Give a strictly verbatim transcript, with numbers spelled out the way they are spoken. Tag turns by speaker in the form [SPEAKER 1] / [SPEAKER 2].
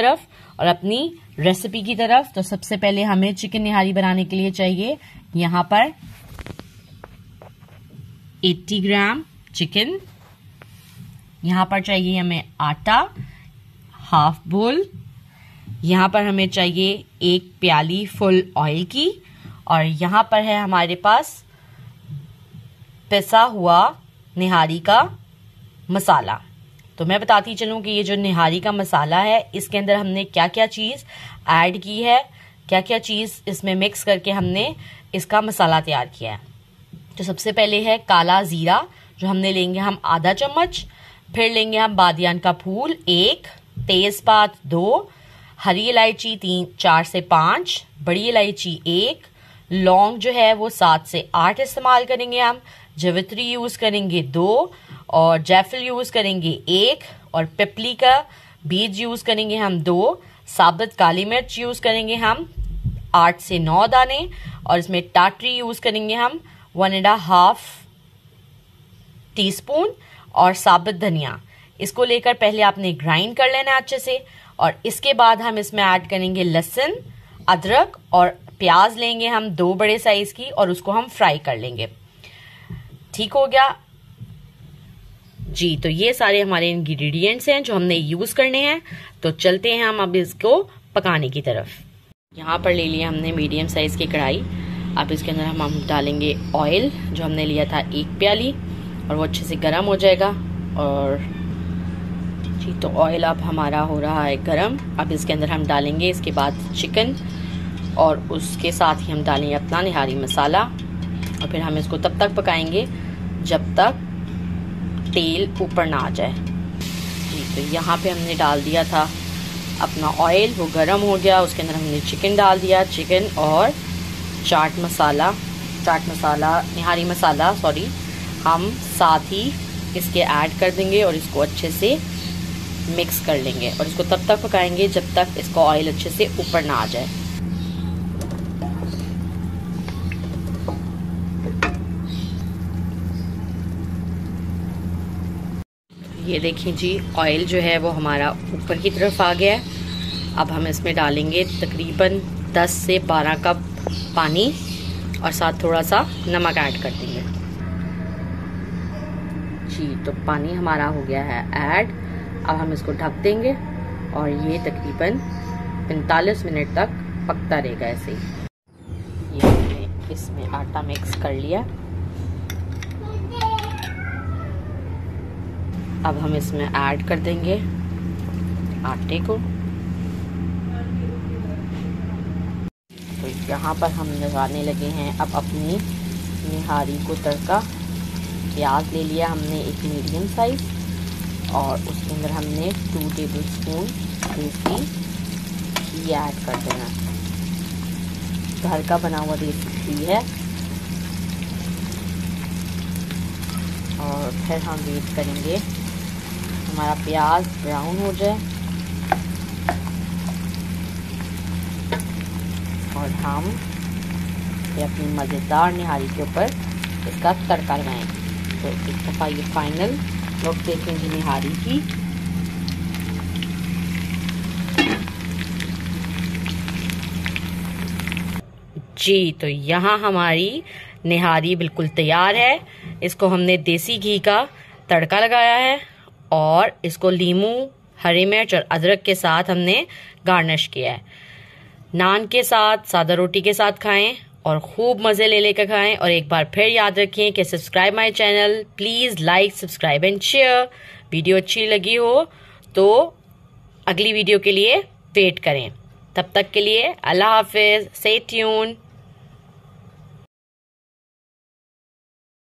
[SPEAKER 1] तरफ और अपनी रेसिपी की तरफ। तो सबसे पहले हमें चिकन निहारी बनाने के लिए चाहिए यहाँ पर अस्सी ग्राम चिकन, यहाँ पर चाहिए हमें आटा हाफ बोल, यहाँ पर हमें चाहिए एक प्याली फुल ऑयल की, और यहाँ पर है हमारे पास पिसा हुआ निहारी का मसाला। तो मैं बताती चलूं कि ये जो निहारी का मसाला है इसके अंदर हमने क्या क्या चीज़ ऐड की है, क्या क्या चीज़ इसमें मिक्स करके हमने इसका मसाला तैयार किया है। तो सबसे पहले है काला ज़ीरा जो हमने लेंगे हम आधा चम्मच, फिर लेंगे हम बादियान का फूल एक, तेज़पात दो, हरी इलायची तीन चार से पाँच, बड़ी इलायची एक, लौंग जो है वो सात से आठ इस्तेमाल करेंगे हम, जवित्री यूज़ करेंगे दो, और जायफल यूज़ करेंगे एक, और पिपली का बीज यूज़ करेंगे हम दो, साबुत काली मिर्च यूज़ करेंगे हम आठ से नौ दाने, और इसमें टाटरी यूज़ करेंगे हम one and half teaspoon, और साबुत धनिया। इसको लेकर पहले आपने ग्राइंड कर लेना अच्छे से, और इसके बाद हम इसमें ऐड करेंगे लहसुन, अदरक और प्याज लेंगे हम दो बड़े साइज की, और उसको हम फ्राई कर लेंगे। ठीक हो गया जी। तो ये सारे हमारे इंग्रेडिएंट्स हैं जो हमने यूज करने हैं। तो चलते हैं हम अब इसको पकाने की तरफ। यहाँ पर ले लिया हमने मीडियम साइज की कढ़ाई। अब इसके अंदर हम हम डालेंगे ऑयल जो हमने लिया था एक प्याली, और वो अच्छे से गर्म हो जाएगा। और जी तो ऑयल अब हमारा हो रहा है गर्म। अब इसके अंदर हम डालेंगे इसके बाद चिकन, और उसके साथ ही हम डालेंगे अपना निहारी मसाला, और फिर हम इसको तब तक पकाएंगे जब तक तेल ऊपर ना आ जाए। जी तो यहाँ पे हमने डाल दिया था अपना ऑयल, वो गरम हो गया। उसके अंदर हमने चिकन डाल दिया, चिकन और चाट मसाला चाट मसाला निहारी मसाला सॉरी हम साथ ही इसके ऐड कर देंगे, और इसको अच्छे से मिक्स कर लेंगे, और इसको तब तक पकाएंगे जब तक इसका ऑयल अच्छे से ऊपर ना आ जाए। ये देखिए जी, ऑयल जो है वो हमारा ऊपर की तरफ आ गया है। अब हम इसमें डालेंगे तकरीबन दस से बारह कप पानी, और साथ थोड़ा सा नमक ऐड कर देंगे। जी तो पानी हमारा हो गया है ऐड। अब हम इसको ढक देंगे, और ये तकरीबन पैंतालीस मिनट तक पकता रहेगा ऐसे ही। ये हमने इसमें आटा मिक्स कर लिया। अब हम इसमें ऐड कर देंगे आटे को। तो यहाँ पर हम लगाने लगे हैं अब अपनी निहारी को तड़का। प्याज ले लिया हमने एक मीडियम साइज, और उसके अंदर हमने टू टेबल स्पून देसी घी ऐड कर देना। घर का बना हुआ देसी घी है। और फिर हम वेट करेंगे हमारा प्याज ब्राउन हो जाए, और हम ये अपनी मज़ेदार निहारी के ऊपर इसका तड़का लगाएंगे। तो एक दफ़ा ये फाइनल लुक देखेंगे निहारी की। जी तो यहाँ हमारी निहारी बिल्कुल तैयार है। इसको हमने देसी घी का तड़का लगाया है, और इसको लीमू, हरी मिर्च और अदरक के साथ हमने गार्निश किया है। नान के साथ, सादा रोटी के साथ खाएं, और खूब मज़े ले लेकर खाएं। और एक बार फिर याद रखें कि subscribe my channel, please like, subscribe and share. Video अच्छी लगी हो तो अगली वीडियो के लिए वेट करें। तब तक के लिए अल्लाह हाफिज़, स्टे ट्यून।